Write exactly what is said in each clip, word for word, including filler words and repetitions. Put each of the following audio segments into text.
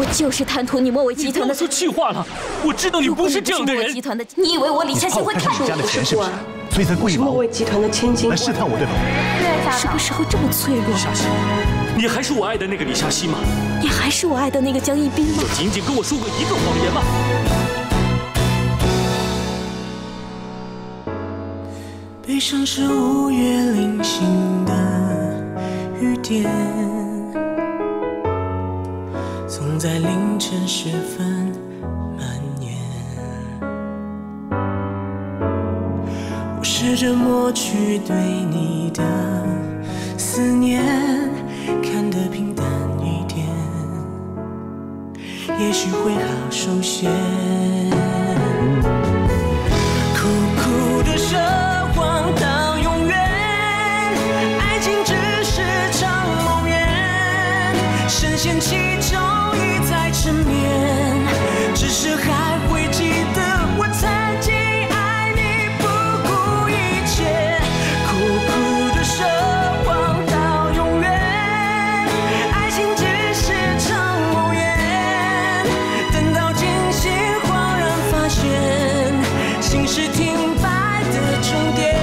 我就是贪图你莫伟集团的。 说气话了，我知道你不是这样的人。 集团的，你以为我李夏欣会看中你家的钱是不是？所以才故意莫伟集团的千金， 来试探我对吧？ 什么时候这么脆弱？ 夏欣，你还是我爱的那个李夏欣吗？ 你还是我爱的那个江一斌吗？ 就仅仅跟我说过一个谎言吗？ 悲伤是五月零星的雨点，总在凌晨时分蔓延。我试着抹去对你的思念，看得平淡一点，也许会好受些。苦苦的奢望到永远，爱情只是场梦魇，深陷其中一再缠绵，只是还会记得我曾经爱你不顾一切。苦苦的奢望到永远，爱情只是场梦魇，等到惊醒恍然发现，心是停摆的终点。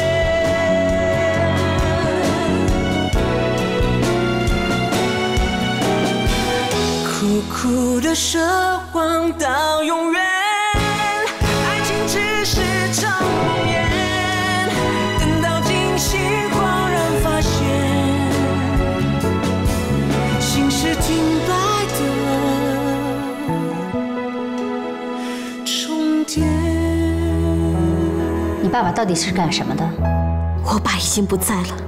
苦苦的奢望到永远，爱情只是场梦魇，等到惊醒恍然发现，心是停摆的终点。 你爸爸到底是干什么的？ 我爸已经不在了。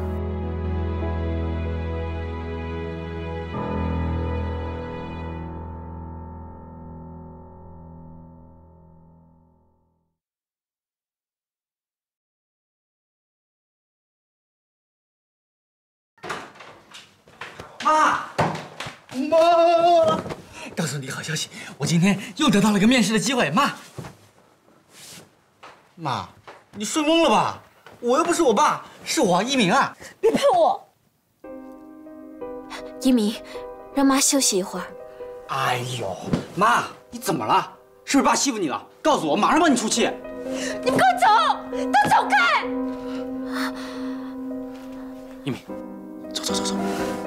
妈，妈，告诉你好消息，我今天又得到了个面试的机会。妈，妈，你睡懵了吧？我又不是我爸，是我一鸣啊！ 别碰我！一鸣，让妈休息一会儿。 哎呦，妈，你怎么了？是不是爸欺负你了？告诉我，马上帮你出气。 你们给我走，都走开！ 一鸣，走走走走。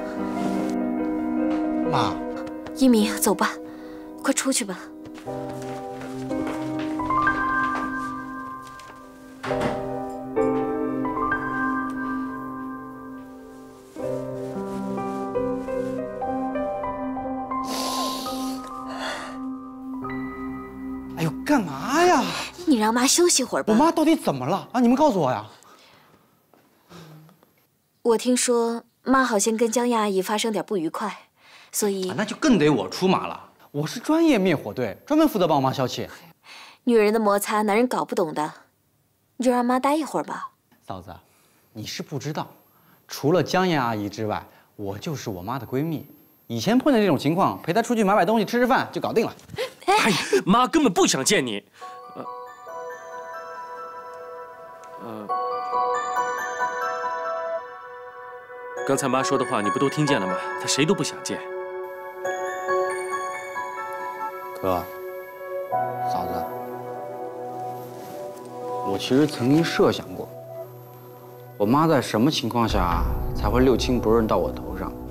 妈， 一鸣，走吧，快出去吧。 哎呦，干嘛呀？ 你让妈休息会儿吧。 我妈到底怎么了啊？你们告诉我呀。 我听说妈好像跟江燕阿姨发生点不愉快。所以、 啊，那就更得我出马了。我是专业灭火队，专门负责帮我妈消气。 女人的摩擦，男人搞不懂的，你就让妈待一会儿吧。 嫂子，你是不知道，除了江燕阿姨之外，我就是我妈的闺蜜。以前碰见这种情况，陪她出去买买东西、吃吃饭就搞定了。 哎，妈根本不想见你。呃，呃，刚才妈说的话你不都听见了吗？她谁都不想见。 哥，嫂子，我其实曾经设想过，我妈在什么情况下才会六亲不认到我头上？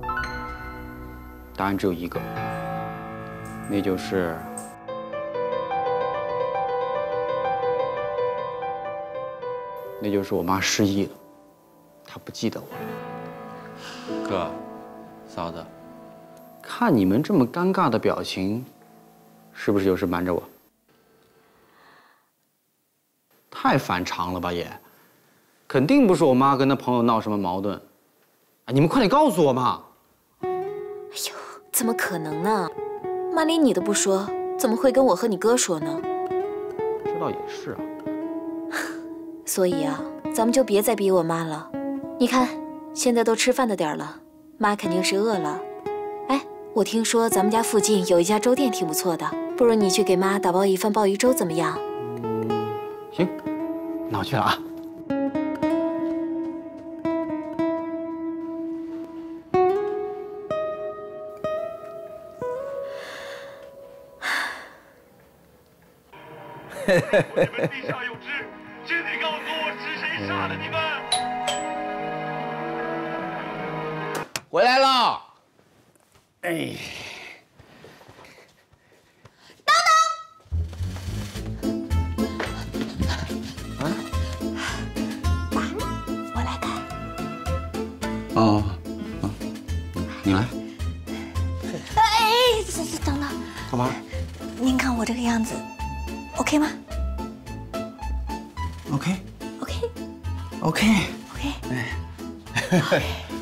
答案只有一个，那就是，那就是我妈失忆了，她不记得我了。哥，嫂子，看你们这么尴尬的表情，是不是有事瞒着我？太反常了吧也，肯定不是我妈跟她朋友闹什么矛盾。啊，你们快点告诉我嘛！ 哎呦，怎么可能呢？妈连你都不说，怎么会跟我和你哥说呢？ 这倒也是啊。 所以啊，咱们就别再逼我妈了。你看，现在都吃饭的点了，妈肯定是饿了。哎，我听说咱们家附近有一家粥店挺不错的，不如你去给妈打包一份鲍鱼粥怎么样？ 嗯，行，那我去了啊。 你们地下有知，只得告诉我是谁杀的你们。 回来了。哎。 哦，哦，你来。 哎，等等， 干嘛？ 您看我这个样子 ，OK 吗 ？OK。 OK。 OK。 OK。 哎。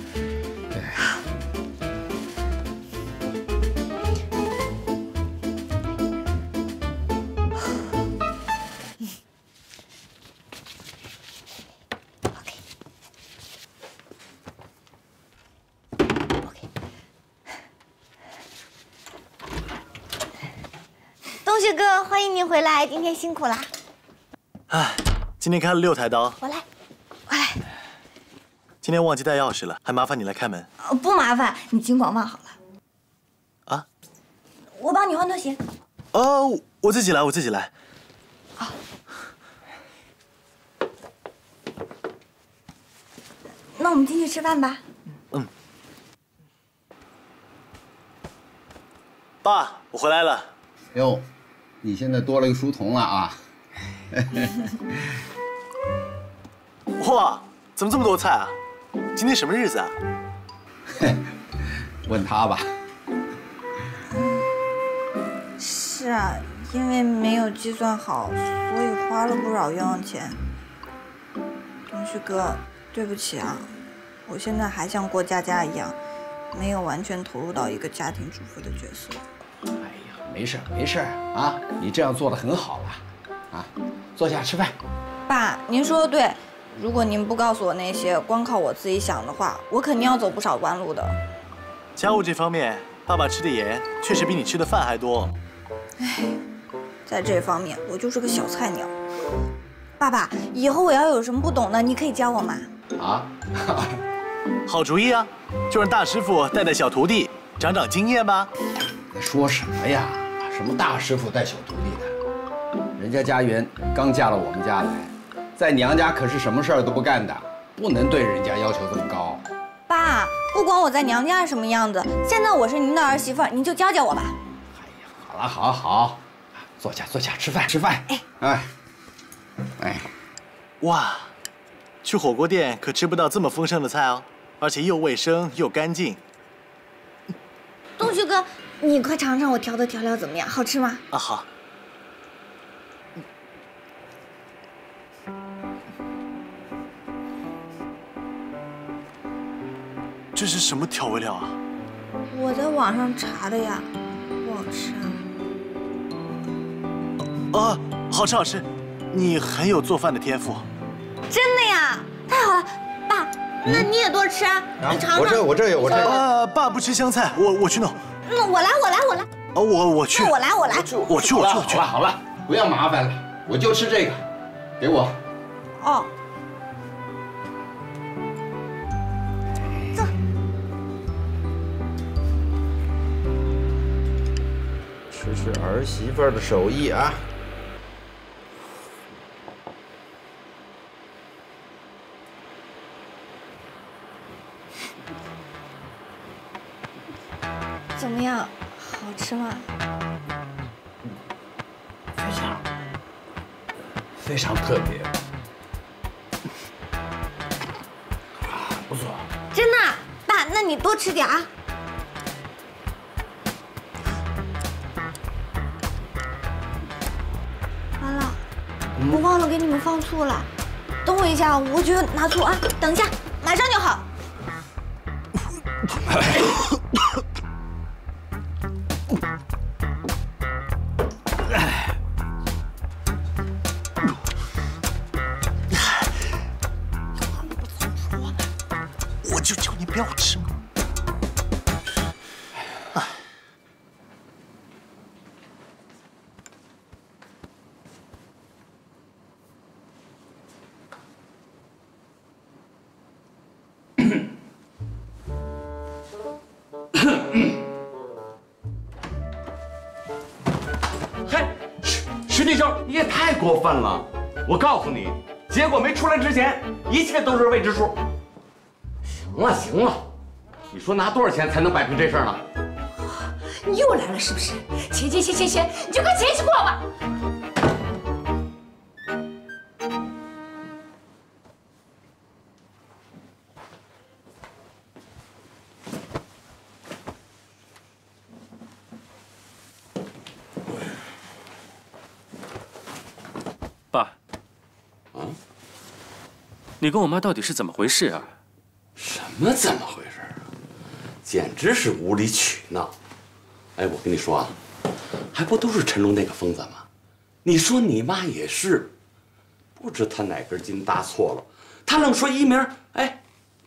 东旭哥，欢迎您回来，今天辛苦啦。 哎，今天开了六台刀。 我来，我来。 今天忘记带钥匙了，还麻烦你来开门。 哦，不麻烦，你尽管忘好了。 啊？ 我帮你换拖鞋。 哦，我自己来，我自己来。 好。那我们进去吃饭吧。 嗯。爸，我回来了。 哟，你现在多了一个书童了啊！ 哇，怎么这么多菜啊？今天什么日子啊？ 问他吧。 是啊，因为没有计算好，所以花了不少冤枉钱。东旭哥，对不起啊，我现在还像过家家一样，没有完全投入到一个家庭主妇的角色。 哎呀，没事没事啊，你这样做的很好了，啊，坐下吃饭。 爸，您说的对，如果您不告诉我那些，光靠我自己想的话，我肯定要走不少弯路的。 家务这方面，爸爸吃的盐确实比你吃的饭还多。 唉，在这方面我就是个小菜鸟。爸爸，以后我要有什么不懂的，你可以教我吗？ 啊， 好主意啊，就让大师傅带带小徒弟，长长经验吧。 你说什么呀？什么大师傅带小徒弟的？人家家园刚嫁到我们家来，在娘家可是什么事儿都不干的，不能对人家要求这么高。 爸，不管我在娘家是什么样子，现在我是您的儿媳妇，您就教教我吧。 哎呀，好了好好，坐下坐下吃饭吃饭。哎哎哎， 哇，去火锅店可吃不到这么丰盛的菜哦，而且又卫生又干净。 东旭哥，你快尝尝我调的调料怎么样？好吃吗？ 啊好。这是什么调味料啊？ 我在网上查的呀，不好吃啊。啊，好吃好吃，你很有做饭的天赋。 真的呀？太好了，爸，那你也多吃啊，你尝尝。 我这我这有我这有。 啊，爸不吃香菜，我我去弄。 那我来我来我来。 哦，我我去。 那我来我来。 我去我去我去。 好了好了，不要麻烦了，我就吃这个，给我。 哦。 吃吃儿媳妇的手艺啊！ 怎么样，好吃吗？ 非常非常特别啊，不错。 真的，爸，那你多吃点啊。我忘了给你们放醋了，等我一下，我去拿醋啊！等一下，马上就好。 我就叫你不要吃嘛。 弟兄，你也太过分了！我告诉你，结果没出来之前，一切都是未知数。行了行了，你说拿多少钱才能摆平这事儿呢？ 你又来了是不是？钱钱钱钱钱，你就快钱一起给我吧！ 爸， 啊， 你跟我妈到底是怎么回事啊？ 什么怎么回事啊？简直是无理取闹！哎，我跟你说啊，还不都是陈龙那个疯子吗？你说你妈也是，不知他哪根筋搭错了，他愣说一鸣，哎，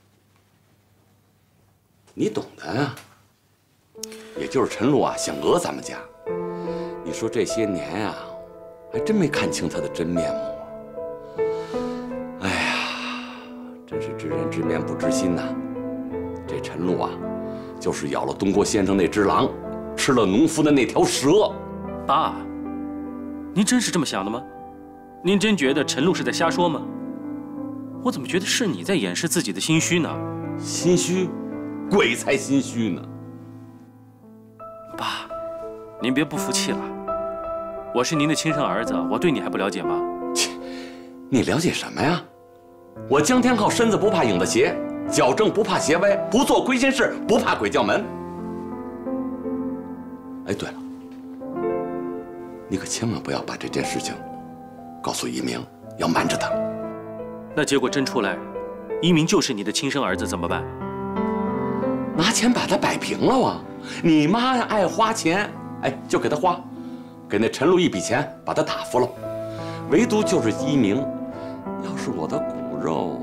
你懂的呀。也就是陈露啊，想讹咱们家。你说这些年呀、啊，还真没看清他的真面目啊。哎呀，真是知人知面不知心呐。这陈露啊，就是咬了东郭先生那只狼，吃了农夫的那条蛇。 爸，您真是这么想的吗？您真觉得陈露是在瞎说吗？我怎么觉得是你在掩饰自己的心虚呢？ 心虚？鬼才心虚呢！ 爸，您别不服气了。我是您的亲生儿子，我对你还不了解吗？ 切，你了解什么呀？我江天浩身子不怕影子斜，脚正不怕斜歪，不做亏心事，不怕鬼叫门。哎，对了，你可千万不要把这件事情告诉一鸣，要瞒着他。 那结果真出来，一鸣就是你的亲生儿子，怎么办？ 拿钱把他摆平了啊！你妈呀，爱花钱，哎，就给他花，给那陈露一笔钱，把他打发了。唯独就是一鸣，要是我的骨肉，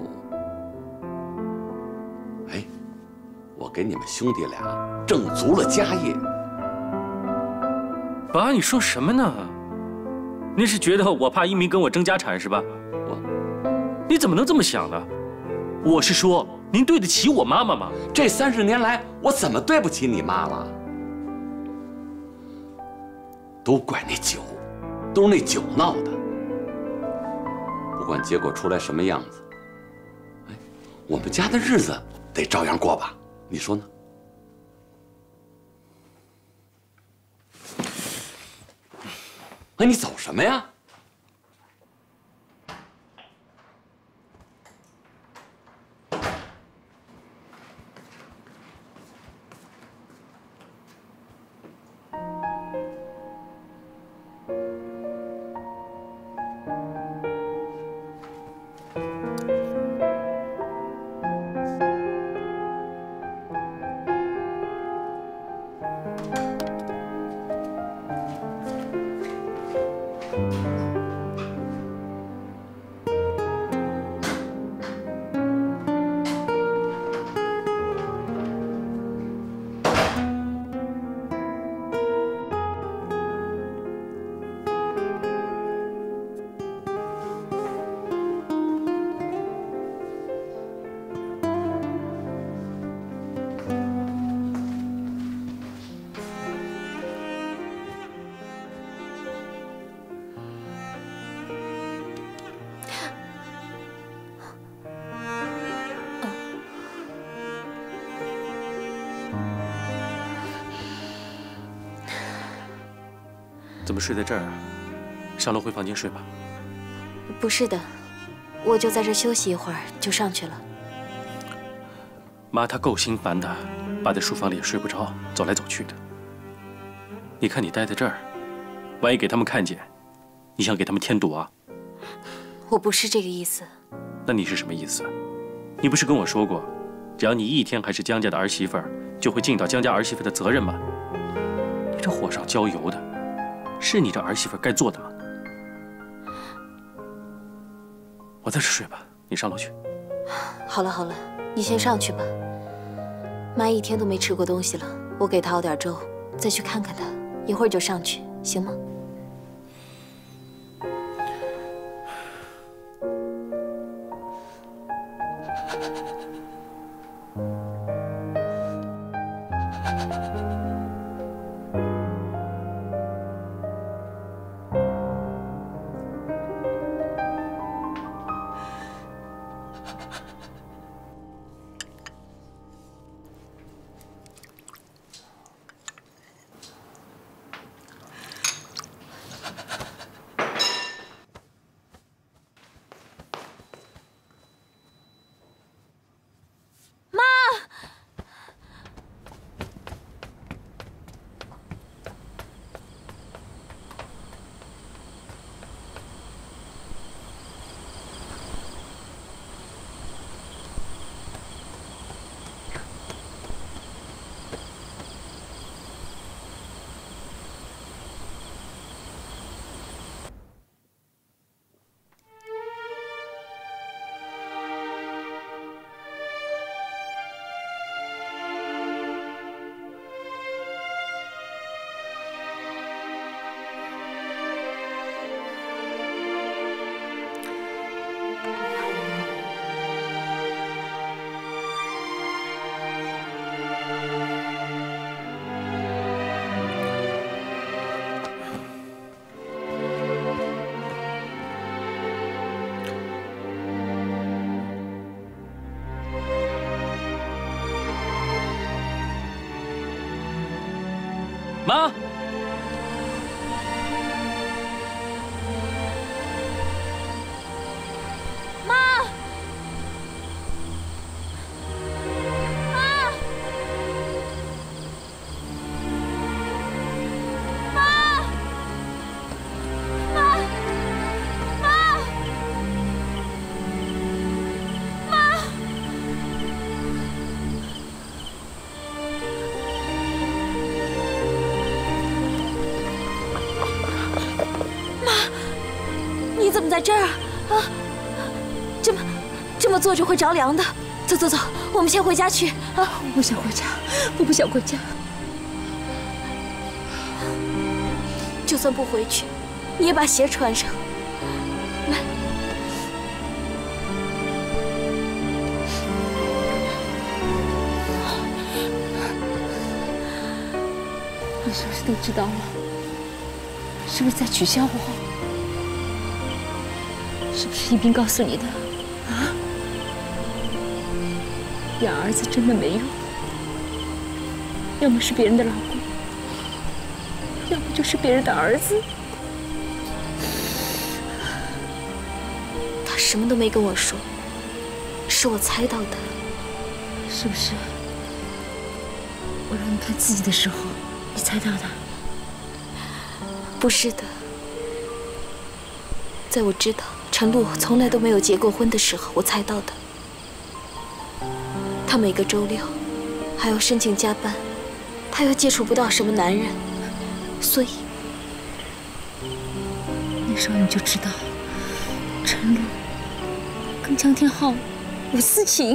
哎，我给你们兄弟俩挣足了家业。 爸，你说什么呢？你是觉得我怕一鸣跟我争家产是吧？ 我， 你怎么能这么想呢？我是说，您对得起我妈妈吗？ 这三十年来，我怎么对不起你妈了？都怪那酒，都是那酒闹的。不管结果出来什么样子，哎，我们家的日子得照样过吧？你说呢？哎，你走什么呀？ 怎么睡在这儿啊？上楼回房间睡吧。 不是的，我就在这休息一会儿，就上去了。 妈她够心烦的，爸在书房里也睡不着，走来走去的。你看你待在这儿，万一给他们看见，你想给他们添堵啊？ 我不是这个意思。 那你是什么意思？你不是跟我说过，只要你一天还是江家的儿媳妇儿，就会尽到江家儿媳妇的责任吗？你这火上浇油的。是你这儿媳妇该做的吗？我在这睡吧，你上楼去。 好了好了，你先上去吧。妈一天都没吃过东西了，我给她熬点粥，再去看看她，一会儿就上去，行吗？ 妈。 在这儿啊，这么这么坐着会着凉的。走走走，我们先回家去啊！ 我不想回家，我不想回家。 就算不回去，你也把鞋穿上。来， 你是不是都知道了？是不是在取笑我？ 是不是一斌告诉你的啊？养儿子真的没用，要么是别人的老公，要么就是别人的儿子。 他什么都没跟我说，是我猜到的。 是不是？我让你看自己的时候，你猜到的？ 不是的，在我知道 陈露从来都没有结过婚的时候，我猜到的。她每个周六还要申请加班，她又接触不到什么男人，所以那时候你就知道陈露跟江天浩有私情。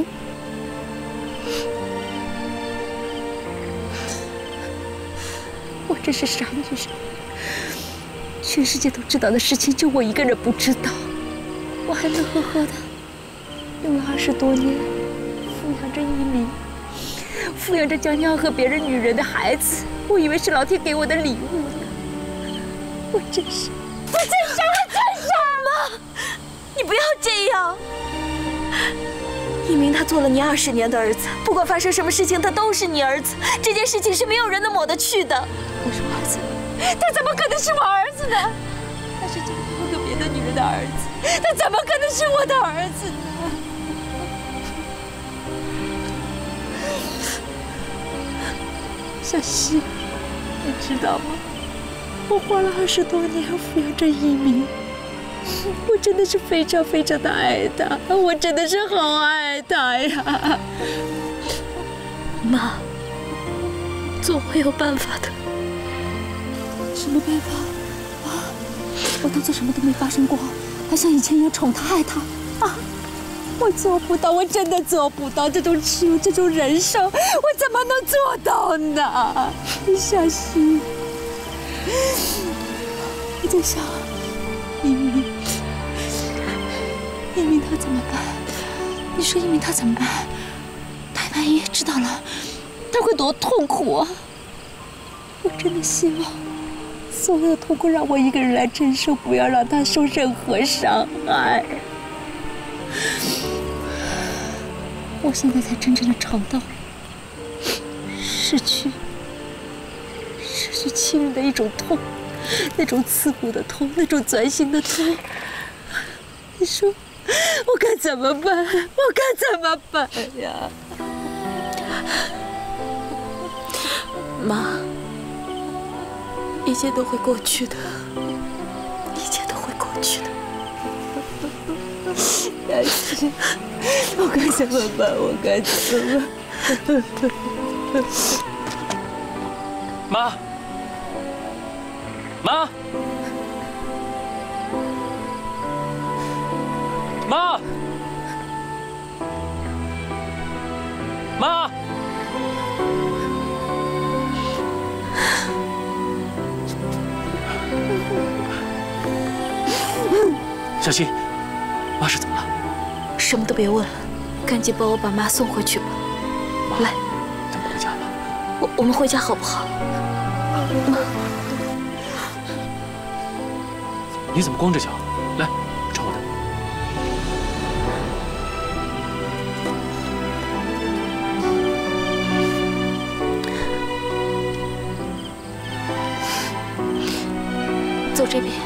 我真是傻女人，全世界都知道的事情，就我一个人不知道。 我还乐呵呵的用了二十多年，抚养着一鸣，抚养着江江和别人女人的孩子，我以为是老天给我的礼物呢。我真是，我真傻，我真傻！ 妈，你不要这样。一鸣他做了你二十年的儿子，不管发生什么事情，他都是你儿子。这件事情是没有人能抹得去的。 我是我儿子，他怎么可能是我儿子呢？他是江江和别的女人的儿子。 他怎么可能是我的儿子呢？小希，你知道吗？我花了二十多年抚养着一鸣，我真的是非常非常的爱他，我真的是好爱他呀！ 妈，总会有办法的。 什么办法？啊！我当做什么都没发生过。 还像以前一样宠他爱他啊！我做不到，我真的做不到这种耻辱，这种人生，我怎么能做到呢？小希，我在想，一鸣，一鸣他怎么办？你说一鸣他怎么办？他万一知道了，他会多痛苦啊！我真的希望。 所有的痛苦让我一个人来承受，不要让他受任何伤害。我现在才真正的尝到了失去、失去亲人的一种痛，那种刺骨的痛，那种钻心的痛。你说我该怎么办？我该怎么办呀？ 妈。 一切都会过去的，一切都会过去的。 小希，我该怎么办？我该怎么办？ 妈，妈，妈，妈。 小希，妈是怎么了？ 什么都别问了，赶紧帮我把妈送回去吧。 妈， 来， 咱们回家吧。 我我们回家好不好？妈， 你怎么光着脚？来，找我的。 走这边。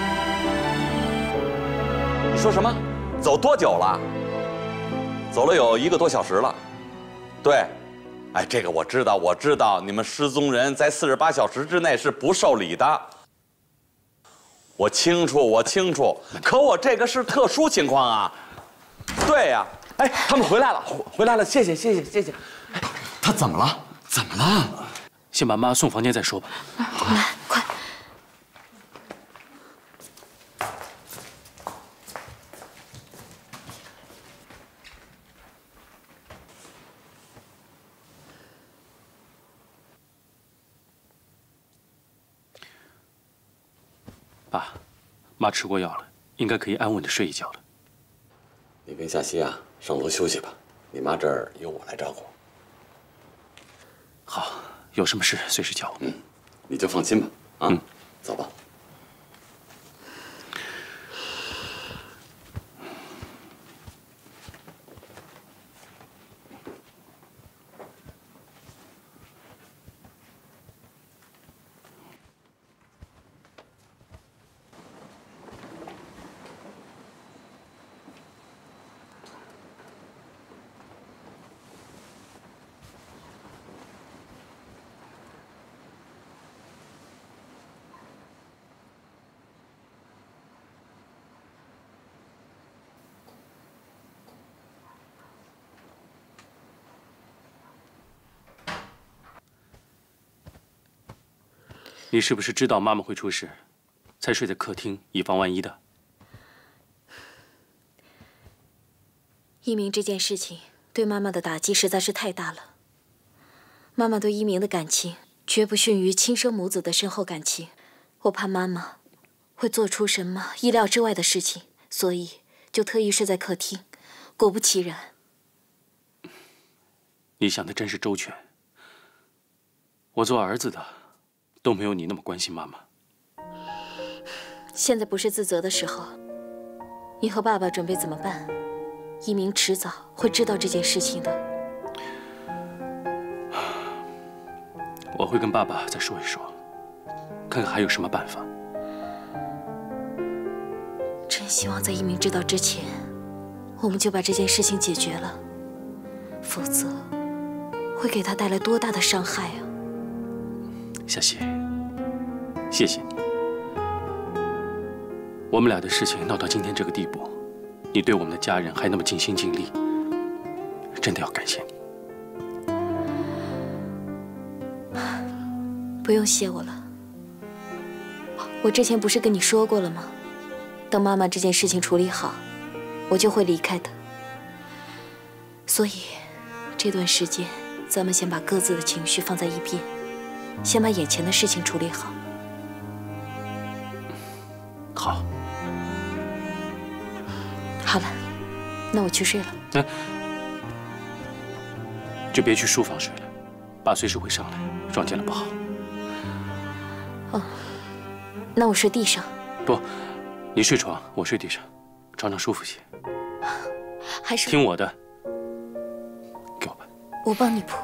你说什么？走多久了？走了有一个多小时了。对，哎，这个我知道，我知道，你们失踪人在四十八小时之内是不受理的。我清楚，我清楚。可我这个是特殊情况啊。对呀，哎，他们回来了，回来了，谢谢，谢谢，谢谢。哎，他怎么了？怎么了？ 先把妈送房间再说吧。 来，快！ 爸，妈吃过药了，应该可以安稳的睡一觉了。 你跟夏曦啊，上楼休息吧，你妈这儿由我来照顾。 好，有什么事随时叫我。 嗯，你就放心吧。啊，嗯，走吧。 你是不是知道妈妈会出事，才睡在客厅，以防万一的？ 一鸣这件事情对妈妈的打击实在是太大了。妈妈对一鸣的感情绝不逊于亲生母子的深厚感情，我怕妈妈会做出什么意料之外的事情，所以就特意睡在客厅。果不其然， 你想的真是周全。我做儿子的都没有你那么关心妈妈。 现在不是自责的时候。你和爸爸准备怎么办？一鸣迟早会知道这件事情的。 我会跟爸爸再说一说，看看还有什么办法。 真希望在一鸣知道之前，我们就把这件事情解决了，否则会给他带来多大的伤害啊！ 夏曦，谢谢你。我们俩的事情闹到今天这个地步，你对我们的家人还那么尽心尽力，真的要感谢你。 不用谢我了，我之前不是跟你说过了吗？等妈妈这件事情处理好，我就会离开的。所以这段时间，咱们先把各自的情绪放在一边，先把眼前的事情处理好。 好。 好了，那我去睡了。 哎，就别去书房睡了，爸随时会上来，撞见了不好。 哦，那我睡地上。 不，你睡床，我睡地上，床上舒服些。 还是听我的，给我吧。 我帮你铺。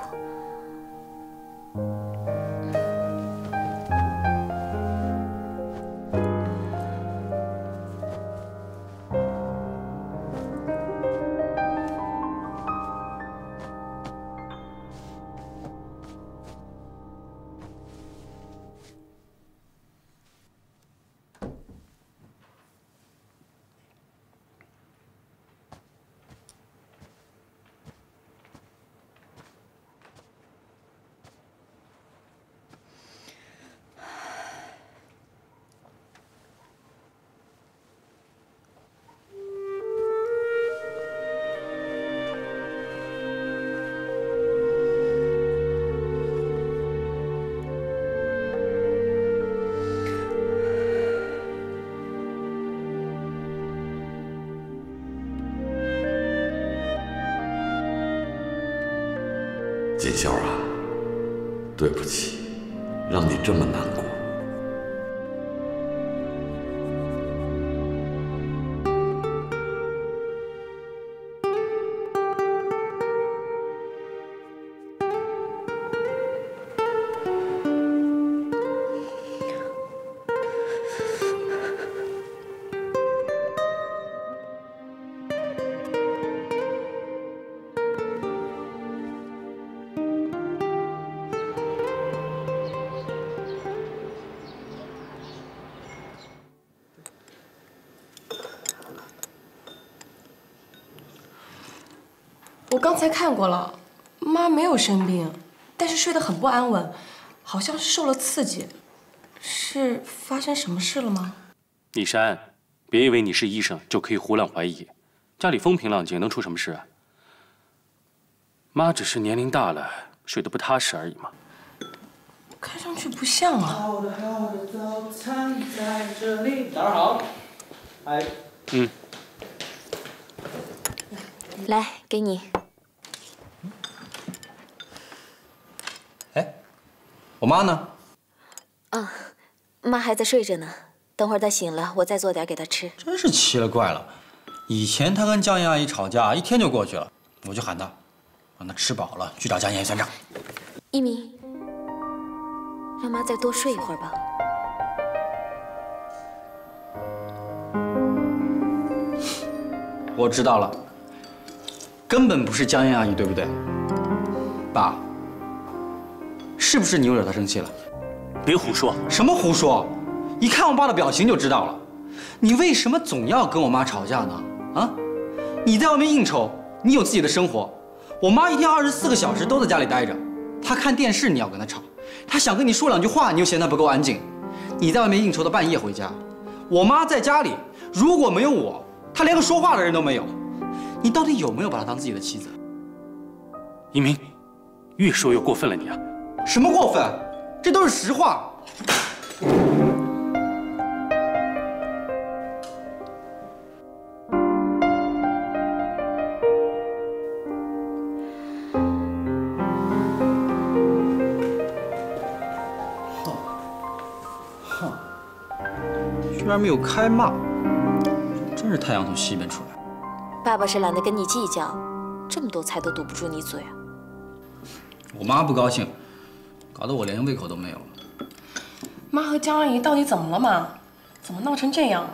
锦绣啊，对不起，让你这么难过。 刚才看过了，妈没有生病，但是睡得很不安稳，好像是受了刺激。是发生什么事了吗？ 李珊，别以为你是医生就可以胡乱怀疑，家里风平浪静，能出什么事啊？妈只是年龄大了，睡得不踏实而已嘛。 看上去不像啊。 好的好的，早餐在这里。早上好。哎。 嗯。 来，给你。 哎，我妈呢？ 啊，妈还在睡着呢。等会儿她醒了，我再做点给她吃。 真是奇了怪了，以前她跟江燕阿姨吵架，一天就过去了，我就喊她，让她吃饱了去找江燕阿姨算账。 一鸣，让妈再多睡一会儿吧。 我知道了，根本不是江燕阿姨，对不对？爸，是不是你又惹她生气了？ 别胡说！ 什么胡说？一看我爸的表情就知道了。你为什么总要跟我妈吵架呢？啊？你在外面应酬，你有自己的生活，我妈一天二十四个小时都在家里待着。她看电视，你要跟她吵；她想跟你说两句话，你又嫌她不够安静。你在外面应酬到半夜回家，我妈在家里，如果没有我，她连个说话的人都没有。你到底有没有把她当自己的妻子？ 一鸣，越说越过分了你啊！ 什么过分？这都是实话。哼，居然没有开骂，真是太阳从西边出来。 爸爸是懒得跟你计较，这么多菜都堵不住你嘴啊。 我妈不高兴，搞得我连胃口都没有了。 妈和江阿姨到底怎么了嘛？怎么闹成这样？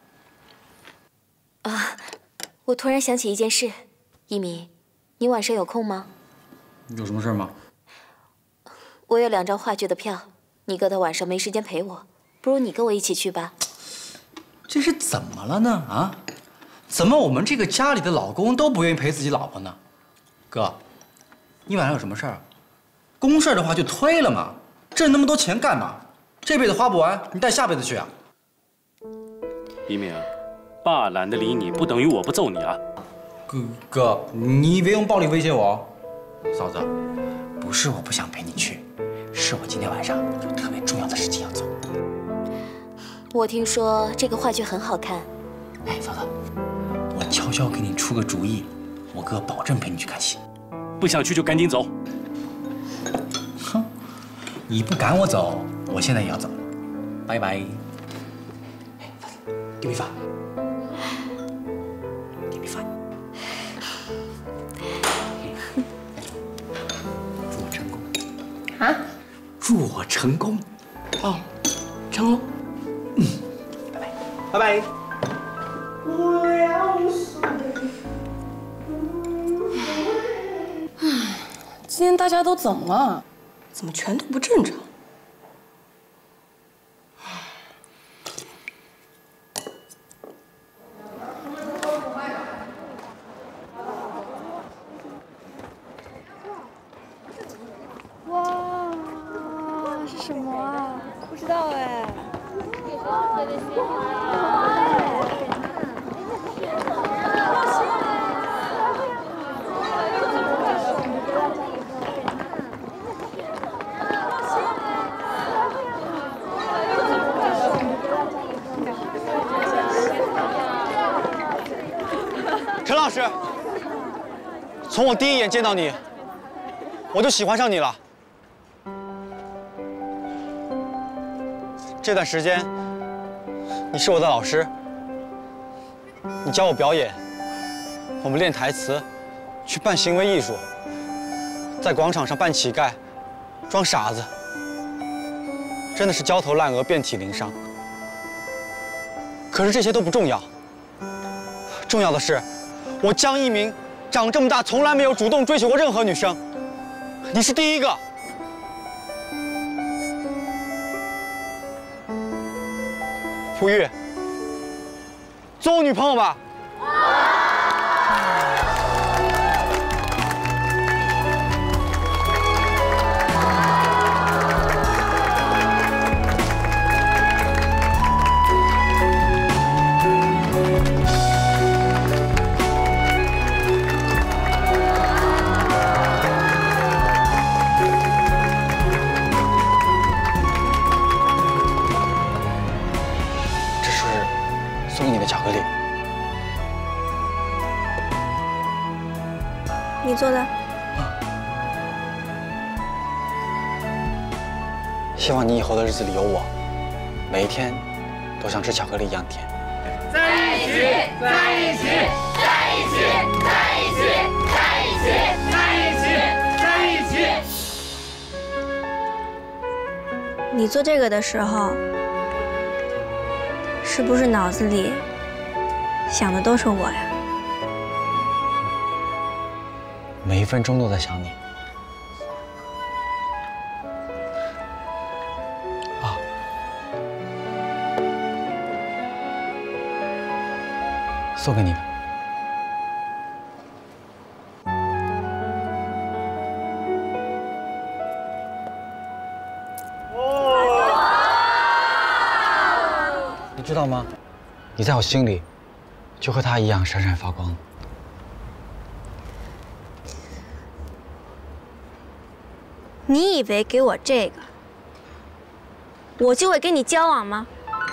啊，我突然想起一件事，一鸣，你晚上有空吗？ 有什么事吗？ 我有两张话剧的票，你哥他晚上没时间陪我，不如你跟我一起去吧。 这是怎么了呢？啊？怎么我们这个家里的老公都不愿意陪自己老婆呢？哥，你晚上有什么事儿？公事的话就推了嘛，挣那么多钱干嘛？这辈子花不完，你带下辈子去啊？ 一鸣，爸懒得理你，不等于我不揍你啊。 哥哥，你别用暴力威胁我哦。嫂子，不是我不想陪你去，是我今天晚上有特别重要的事情要做。 我听说这个话剧很好看。 哎，嫂子，我悄悄给你出个主意，我哥保证陪你去看戏。 不想去就赶紧走。 哼，你不赶我走，我现在也要走了。拜拜。哎，嫂子 ，give me five。give me five。祝我成功。 啊？ 祝我成功。 哦，成功。 嗯，拜拜。拜拜。 今天大家都怎么了？怎么全都不正常？ 哇，是什么啊？不知道哎。 陈老师，从我第一眼见到你，我就喜欢上你了。这段时间，你是我的老师，你教我表演，我们练台词，去扮行为艺术，在广场上扮乞丐，装傻子，真的是焦头烂额，遍体鳞伤。可是这些都不重要，重要的是。我江一鸣长这么大，从来没有主动追求过任何女生，你是第一个。朴玉，做我女朋友吧。 送给你的巧克力。 你做的。 希望你以后的日子里有我，每一天都像吃巧克力一样甜。 在一起，在一起，在一起，在一起，在一起，在一起，在一起。 你做这个的时候，是不是脑子里想的都是我呀？ 每一分钟都在想你。啊，送给你的。你知道吗？你在我心里，就和他一样闪闪发光。 你以为给我这个，我就会跟你交往吗？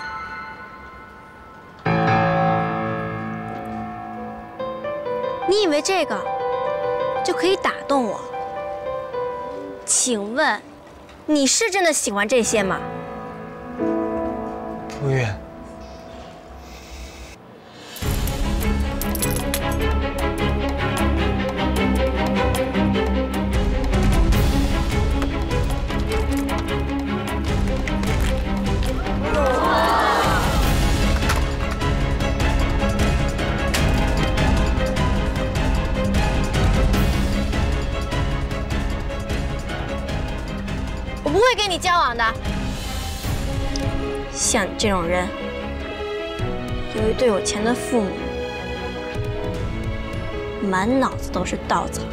你以为这个就可以打动我？请问，你是真的喜欢这些吗？ 不愿。 我不会跟你交往的。像你这种人，由于对有钱的父母，满脑子都是稻草，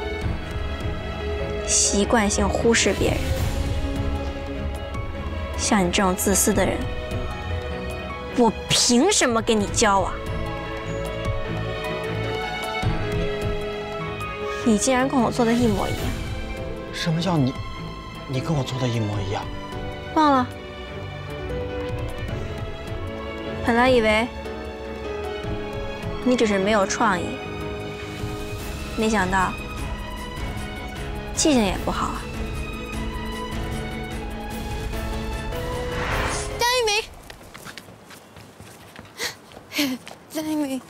习惯性忽视别人。像你这种自私的人，我凭什么跟你交往？你竟然跟我做的一模一样。 什么叫你？你跟我做的一模一样？ 忘了。本来以为你只是没有创意，没想到记性也不好啊。张一鸣，张一鸣，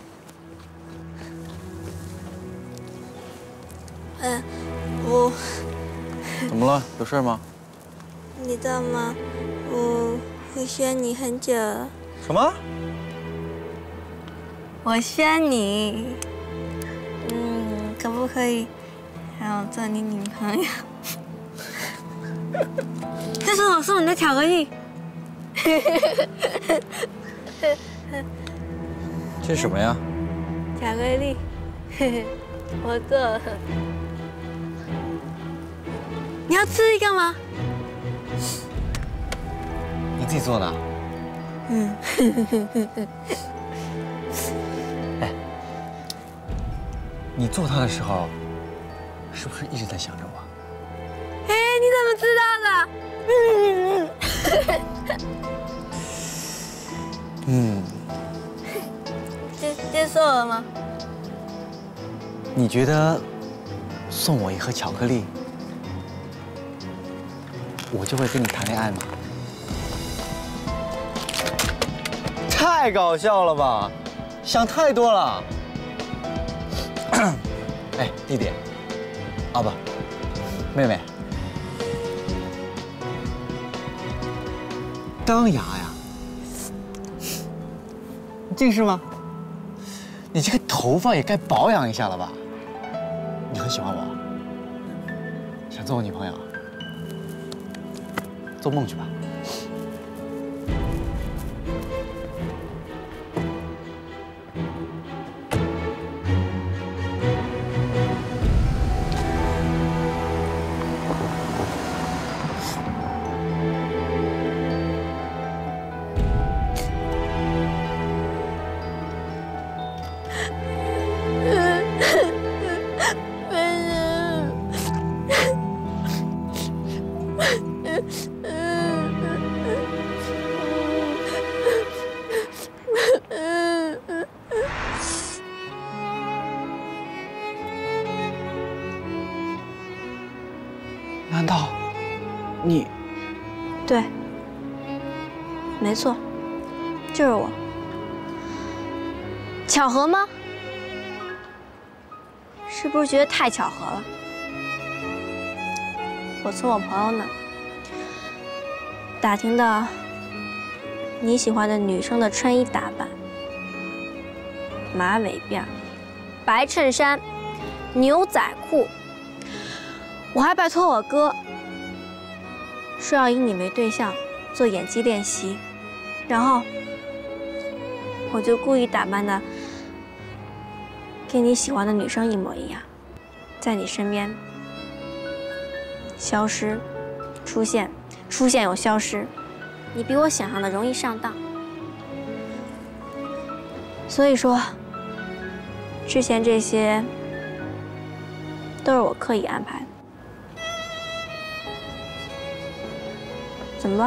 嗯，我。 怎么了？有事吗？ 你知道吗？我我选你很久了。 什么？ 我选你，嗯，可不可以让我做你女朋友？这是我送你的巧克力。 这是什么呀？ 巧克力，我做了。你要吃一个吗？ 你自己做的？ 嗯。 哎，你做它的时候，是不是一直在想着我？ 哎，你怎么知道的？嗯。 嗯。 接接受了吗？ 你觉得送我一盒巧克力，我就会跟你谈恋爱吗？太搞笑了吧！想太多了。哎，弟弟，啊不，妹妹，当牙呀？你近视吗？你这个头发也该保养一下了吧？你很喜欢我，想做我女朋友？做梦去吧。 没错，就是我。巧合吗？是不是觉得太巧合了？我从我朋友那打听到你喜欢的女生的穿衣打扮：马尾辫、白衬衫、牛仔裤。我还拜托我哥说要以你为对象做演技练习，然后我就故意打扮的跟你喜欢的女生一模一样，在你身边消失、出现、出现又消失。你比我想象的容易上当，所以说之前这些都是我刻意安排的。怎么了？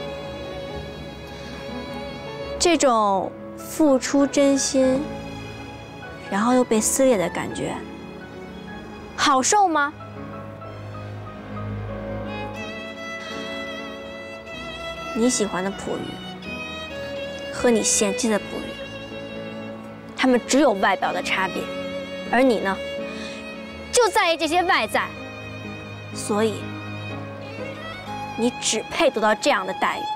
这种付出真心，然后又被撕裂的感觉，好受吗？你喜欢的普语和你嫌弃的普语，他们只有外表的差别，而你呢，就在意这些外在，所以你只配得到这样的待遇。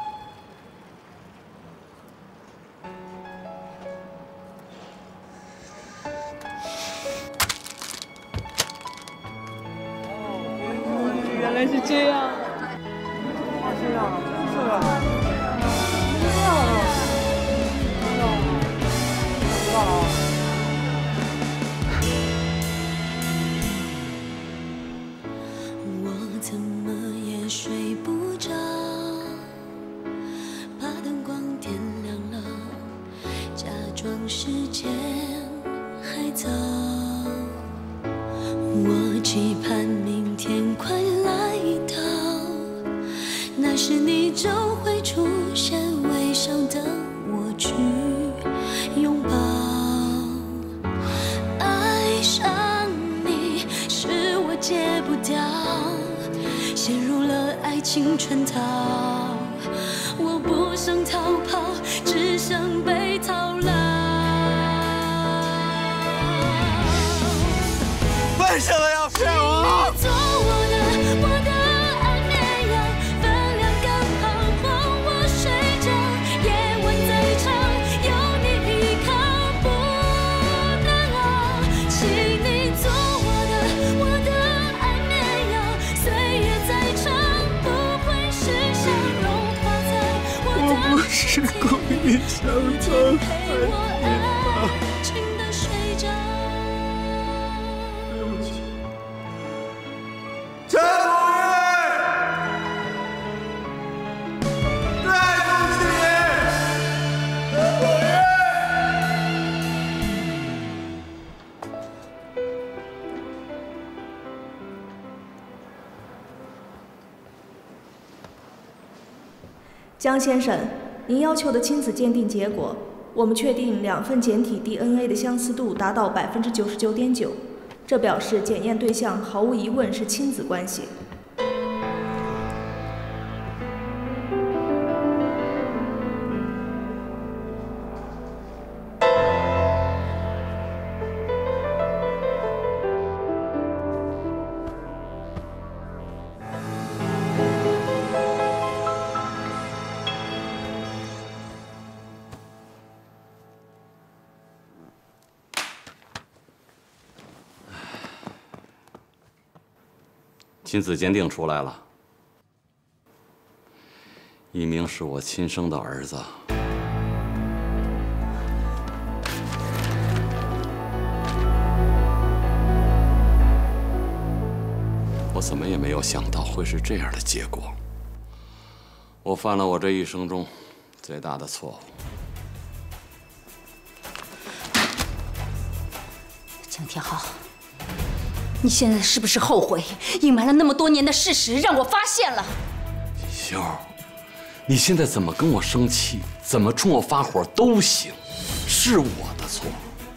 原来是这样。这样，真是的。 我怎么也睡不着，怕灯光点亮了，假装时间还早。我期盼明天快来到，那时你就会出现，微笑等我去拥抱。爱上你是我戒不掉，陷入了爱情圈套，我不想逃跑，只想被套牢。 为什么要骗我？ 做我的，我的安眠药，分量刚好哄我睡着。夜晚再长，有你依靠不难熬。请你做我的，我的安眠药，岁月再长，不会是笑容花在我的我不是故意想伤害你吧？ 轻的睡着。 陈古月，对不起，陈古月。 江先生，您要求的亲子鉴定结果，我们确定两份检体 D N A 的相似度达到百分之九十九点九，这表示检验对象毫无疑问是亲子关系。 亲子鉴定出来了，一鸣是我亲生的儿子。我怎么也没有想到会是这样的结果。我犯了我这一生中最大的错误。 江天浩，你现在是不是后悔隐瞒了那么多年的事实，让我发现了？ 秀儿，你现在怎么跟我生气，怎么冲我发火都行，是我的错。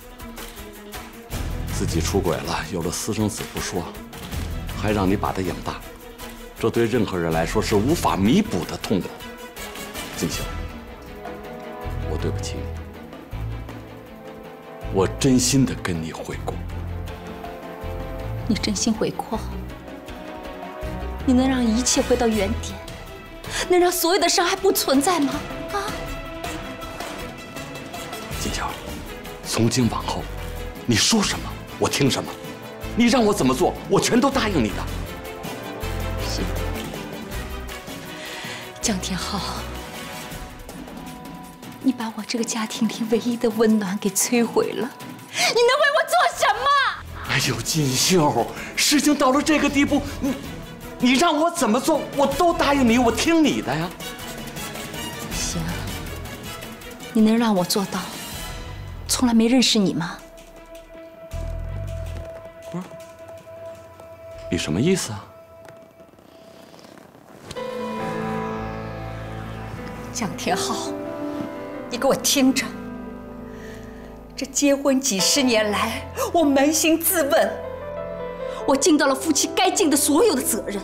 自己出轨了，有了私生子不说，还让你把他养大，这对任何人来说是无法弥补的痛苦。静秋， 我对不起你，我真心的跟你悔过。 你真心悔过？你能让一切回到原点，能让所有的伤害不存在吗？啊！ 金娇，从今往后，你说什么我听什么，你让我怎么做，我全都答应你的。 行。江天浩，你把我这个家庭里唯一的温暖给摧毁了，你能为我做什么？ 哎呦，金秀，事情到了这个地步，你你让我怎么做，我都答应你，我听你的呀。 行，你能让我做到从来没认识你吗？ 不是，你什么意思啊？ 江天浩，你给我听着，这结婚几十年来，我扪心自问，我尽到了夫妻该尽的所有的责任。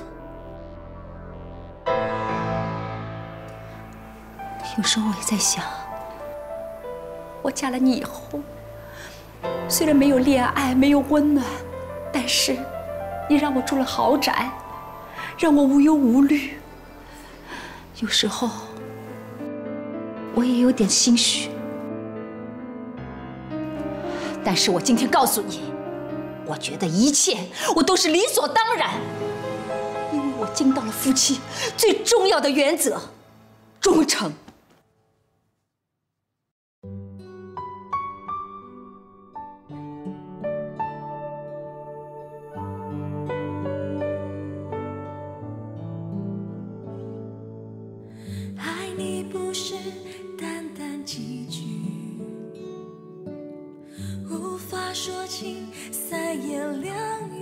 有时候我也在想，我嫁了你以后，虽然没有恋爱，没有温暖，但是你让我住了豪宅，让我无忧无虑。有时候我也有点心虚，但是我今天告诉你，我觉得一切我都是理所当然，因为我尽到了夫妻最重要的原则——忠诚。 爱你不是淡淡几句，无法说尽三言两